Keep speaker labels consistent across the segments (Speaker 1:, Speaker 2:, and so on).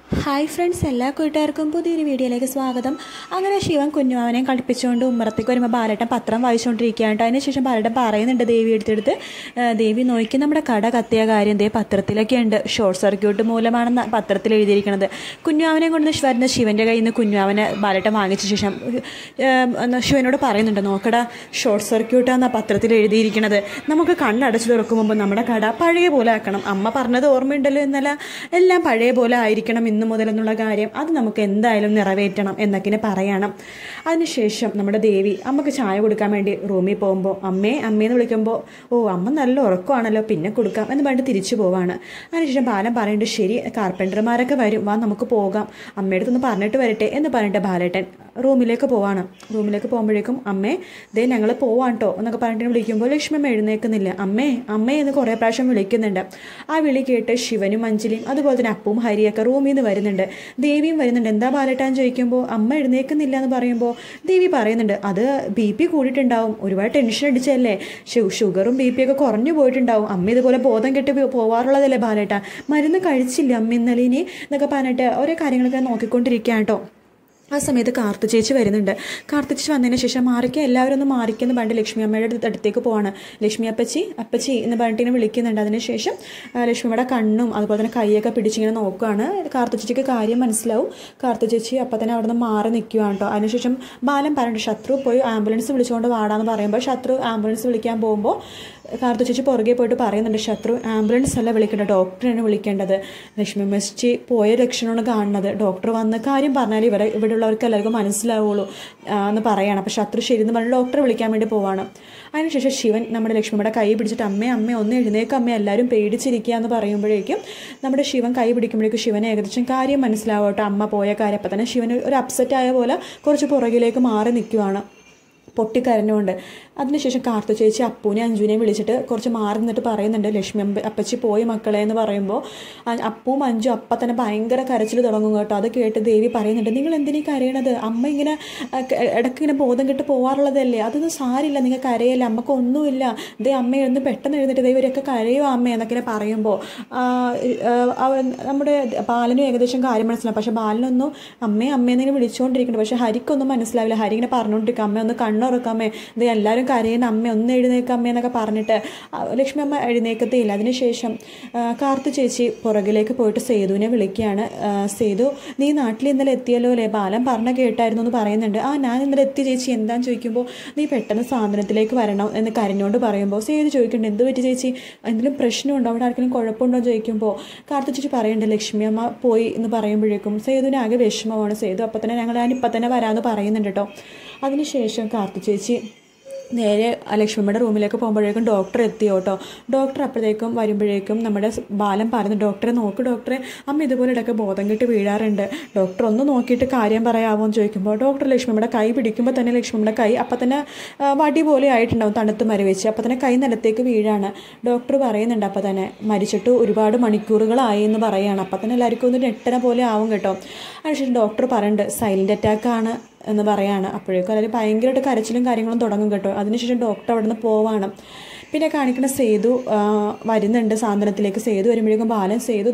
Speaker 1: Hi friends, എല്ലാ കൂട്ടുകാർക്കും പുതിയൊരു വീഡിയോയിലേക്ക് സ്വാഗതം. അങ്ങനെ ശിവൻ കുഞ്ഞുമാവനെ കളിപ്പിച്ചുകൊണ്ട് ഉമ്മറത്തേക്ക് വരുമ്പോൾ ബാലേട്ടൻ പത്രം വായിച്ചുകൊണ്ടിരിക്കുകയാണ്. അതിനുശേഷം ബാലേട്ടൻ പറയുന്നുണ്ട് ദേവി എടുത്തെടുത്ത്, ദേവി നോക്കി നമ്മുടെ കട കത്തിയ കാര്യം ദേ പത്രത്തിലൊക്കെ ഉണ്ട്, ഷോർട്ട് സർക്യൂട്ട് മൂലമാണെന്ന് പത്രത്തിൽ എഴുതിയിരിക്കുന്നത്. കുഞ്ഞുമാവനെ കൊണ്ട് വരുന്ന ശിവൻ്റെ കയ്യിൽ നിന്ന് കുഞ്ഞുമാവനെ ബാലേട്ടൻ വാങ്ങിച്ച ശേഷം ശിവനോട് പറയുന്നുണ്ട്, നോക്കടാ ഷോർട്ട് സർക്യൂട്ടാണെന്നാണ് പത്രത്തിൽ എഴുതിയിരിക്കുന്നത്. നമുക്ക് കണ്ണടച്ച് തുറക്കുമ്പോൾ നമ്മുടെ കട പഴയ പോലെ ആക്കണം. അമ്മ പറഞ്ഞത് ഓർമ്മയുണ്ടല്ലോ, എന്നല്ല എല്ലാം പഴയ പോലെ ആയിരിക്കണം ഇന്നു മുതലെന്നുള്ള കാര്യം, അത് നമുക്ക് എന്തായാലും നിറവേറ്റണം എന്നൊക്കെ പറയണം. അതിനുശേഷം നമ്മുടെ ദേവി അമ്മക്ക് ചായ കൊടുക്കാൻ വേണ്ടി റൂമിൽ പോകുമ്പോൾ അമ്മേന്ന് വിളിക്കുമ്പോൾ അമ്മ നല്ല ഉറക്കമാണല്ലോ, പിന്നെ കൊടുക്കാം എന്ന് പറഞ്ഞിട്ട് തിരിച്ചു പോവാണ്. അതിനുശേഷം ബാലൻ പറയുന്നുണ്ട്, ശരി കാർപ്പൻറ്റർമാരൊക്കെ വരും, വാ നമുക്ക് പോകാം, അമ്മയുടെ പറഞ്ഞിട്ട് വരട്ടെ എന്ന് പറഞ്ഞിട്ട് ബാലേട്ടൻ റൂമിലേക്ക് പോവാണ്. റൂമിലേക്ക് പോകുമ്പോഴേക്കും അമ്മേ ദേ ഞങ്ങൾ പോവാട്ടോ എന്നൊക്കെ പറഞ്ഞിട്ട് വിളിക്കുമ്പോൾ ലക്ഷ്മി എഴുന്നേൽക്കുന്നില്ല. അമ്മേ എന്ന് കുറേ പ്രാവശ്യം വിളിക്കുന്നുണ്ട്. ആ വിളി കേട്ട് ശിവനും അഞ്ജലിയും അതുപോലെ തന്നെ അപ്പും ഹരിയൊക്കെ റൂമിൽ നിന്ന് വരുന്നുണ്ട്. ദേവിയും വരുന്നുണ്ട്. എന്താ ബാലേട്ടാന്ന് ചോദിക്കുമ്പോൾ അമ്മ എഴുന്നേൽക്കുന്നില്ല എന്ന് പറയുമ്പോൾ ദേവി പറയുന്നുണ്ട്, അത് BP കൂടിയിട്ടുണ്ടാവും, ഒരുപാട് ടെൻഷൻ അടിച്ചല്ലേ, ഷുഗറും BP ഒക്കെ കുറഞ്ഞു പോയിട്ടുണ്ടാവും, അമ്മ ഇതുപോലെ ബോധം കെട്ടി പോവാറുള്ളതല്ലേ ബാലേട്ട, മരുന്ന് കഴിച്ചില്ല അമ്മ ഇന്നലെ ഇനി എന്നൊക്കെ പറഞ്ഞിട്ട് ഓരോ കാര്യങ്ങളൊക്കെ നോക്കിക്കൊണ്ടിരിക്കുക കേട്ടോ. ആ സമയത്ത് കാർത്തു ചേച്ചി വരുന്നുണ്ട്. കാർത്തു ചേച്ചി വന്നതിന് ശേഷം എല്ലാവരും ഒന്ന് മാറിക്കെന്ന് പറഞ്ഞിട്ട് ലക്ഷ്മി അമ്മയുടെ അടുത്തേക്ക് പോവാണ്. ലക്ഷ്മി അപ്പച്ചി എന്ന് പറഞ്ഞിട്ട് ഇങ്ങനെ വിളിക്കുന്നുണ്ട്. അതിനുശേഷം ലക്ഷ്മിയുടെ കണ്ണും അതുപോലെ തന്നെ കൈയൊക്കെ പിടിച്ചിങ്ങനെ നോക്കുകയാണ്. കാർത്തു ചേച്ചിക്ക് കാര്യം മനസ്സിലാവും. കാർത്തു ചേച്ചി അപ്പം തന്നെ അവിടെ നിന്ന് മാറി നിൽക്കുകയാണ് കേട്ടോ. അതിനുശേഷം ബാലൻ പറഞ്ഞിട്ട് ശത്രു പോയി ആംബുലൻസ് വിളിച്ചുകൊണ്ട് വാടാന്ന് പറയുമ്പോൾ ശത്രു ആംബുലൻസ് വിളിക്കാൻ പോകുമ്പോൾ കാർത്തു ചേച്ചി പുറകെ പോയിട്ട് പറയുന്നുണ്ട്, ശത്രു ആംബുലൻസ് അല്ല വിളിക്കേണ്ടത്, ഡോക്ടറാണ് വിളിക്കേണ്ടത്. ലക്ഷ്മി അമ്മച്ചി പോയ ലക്ഷണമാണ് കാണുന്നത്, ഡോക്ടർ വന്ന് കാര്യം പറഞ്ഞാൽ ഇവിടെയുള്ളവർക്ക് എല്ലാവർക്കും മനസ്സിലാവുള്ളൂ എന്ന് പറയാണ്. അപ്പോൾ ശത്രു ശരി എന്ന് പറഞ്ഞ് ഡോക്ടറെ വിളിക്കാൻ വേണ്ടി പോവാണ്. അതിനുശേഷം ശിവൻ നമ്മുടെ ലക്ഷ്മിയുടെ കൈ പിടിച്ചിട്ട് അമ്മ ഒന്ന് എഴുന്നേക്ക് അമ്മ, എല്ലാവരും പേടിച്ചിരിക്കുക എന്ന് പറയുമ്പോഴേക്കും നമ്മുടെ ശിവൻ കൈ പിടിക്കുമ്പോഴേക്കും ശിവന് ഏകദേശം കാര്യം മനസ്സിലാവട്ടെ, അമ്മ പോയ കാര്യം. അപ്പം തന്നെ ശിവൻ ഒരു അപ്സെറ്റ് ആയ പോലെ കുറച്ച് പുറകിലേക്ക് മാറി നിൽക്കുവാണ് പൊട്ടിക്കരഞ്ഞുകൊണ്ട്. അതിനുശേഷം കാർത്തു ചേച്ചി അപ്പൂനെ അഞ്ജുവിനെയും വിളിച്ചിട്ട് കുറച്ച് മാറി നിന്നിട്ട് പറയുന്നുണ്ട്, ലക്ഷ്മി അപ്പച്ചി പോയി മക്കളെ എന്ന് പറയുമ്പോൾ അപ്പും അഞ്ജു അപ്പം തന്നെ ഭയങ്കര കരച്ചിൽ തുടങ്ങും കേട്ടോ. അത് കേട്ട് ദേവി പറയുന്നുണ്ട്, നിങ്ങൾ എന്തിനീ കരയണത്, അമ്മ ഇങ്ങനെ ഇടയ്ക്കിങ്ങനെ ബോധം കെട്ട് പോകാറുള്ളതല്ലേ, അതൊന്നും സാരില്ല, നിങ്ങൾ കരയല്ല, അമ്മക്കൊന്നുമില്ല, ദേ അമ്മ എഴുന്ന് പെട്ടെന്ന് എഴുന്നിട്ട് ഇവരൊക്കെ കരയോ അമ്മ എന്നൊക്കെ പറയുമ്പോൾ നമ്മുടെ ബാലനും ഏകദേശം കാര്യം മനസ്സിലാവും. പക്ഷേ ബാലനൊന്നും അമ്മയെന്നിങ്ങനെ വിളിച്ചുകൊണ്ടിരിക്കുന്നുണ്ട്. പക്ഷേ ഹരിക്കൊന്നും മനസ്സിലാവില്ല. ഹരി ഇങ്ങനെ പറഞ്ഞുകൊണ്ടിരിക്കും, അമ്മ ഒന്ന് കണ്ണുറക്കമ്മേ, ഇത് എല്ലാവരും കരയുന്ന അമ്മ ഒന്ന് എഴുന്നേക്കമ്മേ എന്നൊക്കെ പറഞ്ഞിട്ട് ലക്ഷ്മി അമ്മ എഴുന്നേക്കത്തേയില്ല. അതിനുശേഷം കാർത്തു ചേച്ചി പുറകിലേക്ക് പോയിട്ട് സേതുവിനെ വിളിക്കുകയാണ്. സേതു, നീ നാട്ടിൽ ഇന്നലെ എത്തിയല്ലോ അല്ലേ, ബാലൻ പറഞ്ഞ കേട്ടായിരുന്നു എന്ന് പറയുന്നുണ്ട്. ഞാൻ ഇന്നലെ എത്തി ചേച്ചി, എന്താണെന്ന് ചോദിക്കുമ്പോൾ നീ പെട്ടെന്ന് സാധനത്തിലേക്ക് വരണം എന്ന് കരഞ്ഞുകൊണ്ട് പറയുമ്പോൾ സേതു ചോദിക്കുന്നുണ്ട്, എന്ത് പറ്റി ചേച്ചി, എന്തെങ്കിലും പ്രശ്നമുണ്ടോ, അവിടെ ആർക്കെങ്കിലും കുഴപ്പമുണ്ടോ എന്ന് ചോദിക്കുമ്പോൾ കാർത്തു ചേച്ചി പറയുന്നുണ്ട് ലക്ഷ്മി അമ്മ പോയി എന്ന് പറയുമ്പോഴേക്കും സേതുവിന് ആകെ വിഷമമാണ്. സേതു അപ്പം തന്നെ ഞാനിപ്പം തന്നെ വരാമെന്ന് പറയുന്നുണ്ട് കേട്ടോ. അതിനുശേഷം കാർത്തു ചേച്ചി നേരെ ലക്ഷ്മിയുടെ റൂമിലേക്ക് പോകുമ്പോഴേക്കും ഡോക്ടർ എത്തിയോ കേട്ടോ. ഡോക്ടർ അപ്പോഴത്തേക്കും വരുമ്പോഴേക്കും നമ്മുടെ ബാലൻ പറഞ്ഞു, ഡോക്ടറെ നോക്ക് ഡോക്ടറെ, അമ്മ ഇതുപോലെ ഇടയ്ക്ക് ബോധം കെട്ട് വീഴാറുണ്ട്, ഡോക്ടർ ഒന്ന് നോക്കിയിട്ട് കാര്യം പറയാമോ എന്ന് ചോദിക്കുമ്പോൾ ഡോക്ടർ ലക്ഷ്മിയുടെ കൈ പിടിക്കുമ്പോൾ തന്നെ ലക്ഷ്മിയുടെ കൈ അപ്പം തന്നെ വടി പോലെ ആയിട്ടുണ്ടാവും, തണുത്ത് മരവിച്ച്. അപ്പം തന്നെ കൈ നിലത്തേക്ക് വീഴാണ്. ഡോക്ടർ പറയുന്നുണ്ട് അപ്പം തന്നെ മരിച്ചിട്ട് ഒരുപാട് മണിക്കൂറുകളായി എന്ന് പറയുകയാണ്. അപ്പം തന്നെ എല്ലാവർക്കും ഒന്ന് ഞെട്ടന പോലെ ആവും കേട്ടോ. അതിനുശേഷം ഡോക്ടർ പറയുന്നുണ്ട് സൈലൻ്റ് അറ്റാക്കാണ് എന്ന് പറയാണ്. അപ്പോഴേക്കും അല്ലെങ്കിൽ ഭയങ്കരമായിട്ട് കരച്ചിലും കാര്യങ്ങളും തുടങ്ങും കേട്ടോ. അതിനുശേഷം ഡോക്ടർ അവിടെ നിന്ന് പോവാണ്. പിന്നെ കാണിക്കുന്ന സേതു വരുന്നുണ്ട് സാന്ത്വനത്തിലേക്ക്. സേതു വരുമ്പോഴേക്കും ബാലൻ, സേതു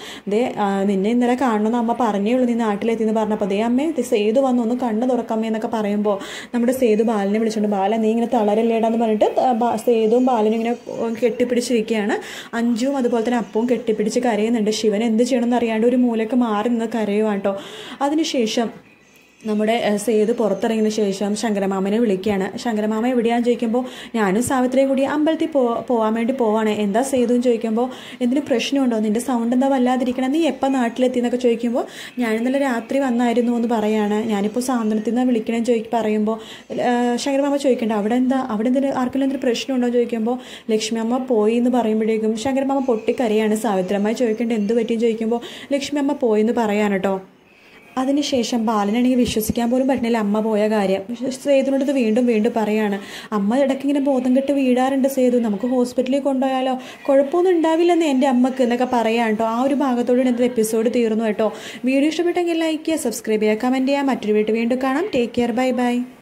Speaker 1: നിന്നെ ഇന്നലെ കാണണമെന്ന് അമ്മ പറഞ്ഞേ ഉള്ളൂ, നീ നാട്ടിലെത്തിയെന്ന് പറഞ്ഞപ്പോൾ അമ്മേ സേതു വന്ന് ഒന്ന് കണ്ണ് തുറക്കമ്മേ എന്നൊക്കെ പറയുമ്പോൾ നമ്മുടെ സേതു ബാലനെ വിളിച്ചുകൊണ്ട്, ബാലൻ നീ ഇങ്ങനെ തളരല്ലേടാന്ന് പറഞ്ഞിട്ട് സേതുവും ബാലനും ഇങ്ങനെ കെട്ടിപ്പിടിച്ചിരിക്കുകയാണ്. അഞ്ജുവും അതുപോലെ തന്നെ അപ്പവും കെട്ടിപ്പിടിച്ച് കരയുന്നുണ്ട്. ശിവൻ എന്ത് ചെയ്യണമെന്ന് അറിയാണ്ട് ഒരു മൂലക്ക് മാറി നിന്ന് കരയുവാണ് കേട്ടോ. അതിനുശേഷം നമ്മുടെ സേതു പുറത്തിറങ്ങിയതിന് ശേഷം ശങ്കരമാമനെ വിളിക്കുകയാണ്. ശങ്കരമാമ എവിടെയാണെന്ന് ചോദിക്കുമ്പോൾ ഞാനും സാവിത്രിയും കൂടി അമ്പലത്തിൽ പോകാൻ വേണ്ടി പോവാണ്. എന്താ സേതു എന്ന് ചോദിക്കുമ്പോൾ എന്തിനും പ്രശ്നമുണ്ടോ, നിൻ്റെ സൗണ്ട് എന്താ വല്ലാതിരിക്കണം, നീ എപ്പോൾ നാട്ടിലെത്തി എന്നൊക്കെ ചോദിക്കുമ്പോൾ ഞാൻ ഇന്നലെ രാത്രി വന്നായിരുന്നു എന്ന് പറയാണ്. ഞാനിപ്പോൾ സാന്ത്വനത്തിൽ നിന്ന് വിളിക്കണമെന്ന് പറയുമ്പോൾ ശങ്കരമാമ ചോദിക്കേണ്ട അവിടെ എന്തെങ്കിലും ആർക്കെങ്കിലും എന്തെങ്കിലും പ്രശ്നമുണ്ടോ എന്ന് ചോദിക്കുമ്പോൾ ലക്ഷ്മി അമ്മ പോയി എന്ന് പറയുമ്പോഴേക്കും ശങ്കരമാമ പൊട്ടിക്കരയാണ്. സാവിത്രമ്മ ചോദിക്കേണ്ട എന്ത് പറ്റിയെന്ന് ചോദിക്കുമ്പോൾ ലക്ഷ്മി അമ്മ പോയി എന്ന് പറയാൻ കേട്ടോ. അതിനുശേഷം ബാലനാണെങ്കിൽ വിശ്വസിക്കാൻ പോലും പറ്റുന്നില്ല അമ്മ പോയ കാര്യം. സേതുവിനോട് വീണ്ടും പറയാണ്, അമ്മ ഇടയ്ക്കിങ്ങനെ ബോധം കെട്ട് വീഴാറുണ്ട് സേതു, നമുക്ക് ഹോസ്പിറ്റലിൽ കൊണ്ടുപോയാലോ, കുഴപ്പമൊന്നും ഉണ്ടാവില്ലെന്ന് എൻ്റെ അമ്മക്ക് എന്നൊക്കെ പറയാൻ കേട്ടോ. ആ ഒരു ഭാഗത്തോടെ ഇന്നത്തെ എപ്പിസോഡ് തീർന്നു കേട്ടോ. വീഡിയോ ഇഷ്ടപ്പെട്ടെങ്കിൽ ലൈക്ക് ചെയ്യുക, സബ്സ്ക്രൈബ് ചെയ്യുക, കമൻറ്റ് ചെയ്യുക. മറ്റൊരു വീണ്ടും കാണാം. Take care, bye by.